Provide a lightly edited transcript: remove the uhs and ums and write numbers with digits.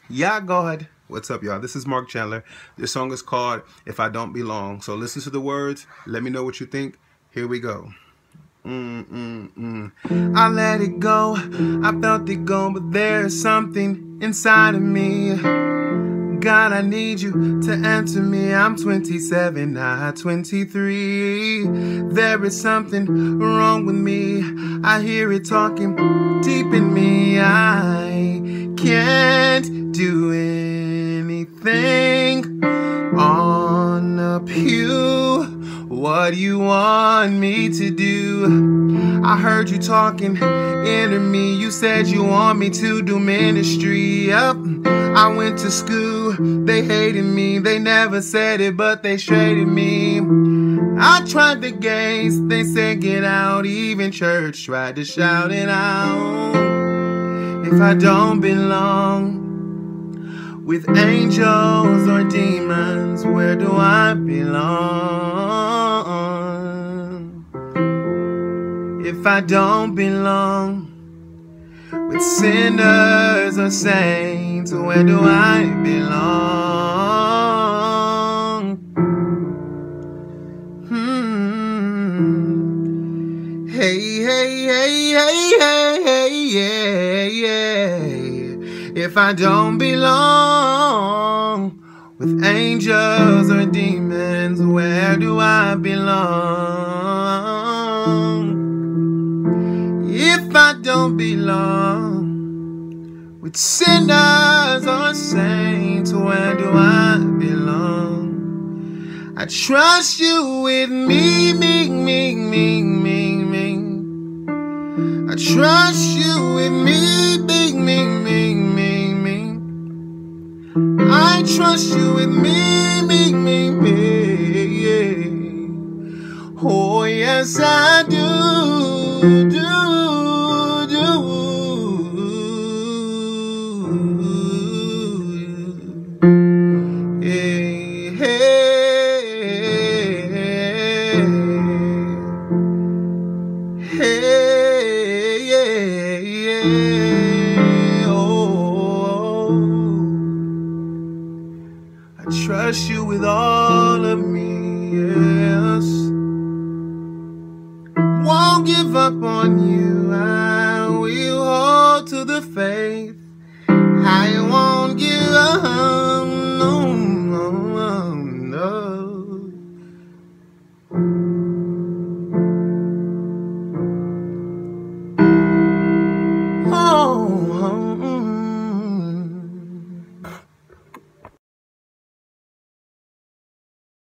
Yeah, God. What's up, y'all? This is Mark Chandler. This song is called If I Don't Belong. So listen to the words. Let me know what you think. Here we go. I let it go. I felt it go, but there's something inside of me. God, I need you to answer me. I'm 27, not 23. There is something wrong with me. I hear it talking deep in me. I can't do anything on a pew. What do you want me to do? I heard you talking into me. You said you want me to do ministry. Yep. I went to school, they hated me. They never said it, but they shaded me. I tried the gates, they said get out. Even church tried to shout it out. If I don't belong with angels or demons, where do I belong? If I don't belong with sinners or saints, where do I belong? Hey, hey, hey, hey, hey, hey, yeah, yeah. If I don't belong with angels or demons, where do I belong? If I don't belong with sinners or saints, where do I belong? I trust you with me. I trust you with me. I trust you with me. Oh, yes, I do. Hey, hey, hey, yeah, yeah. Oh, I trust you with all of me, yes. Won't give up on you.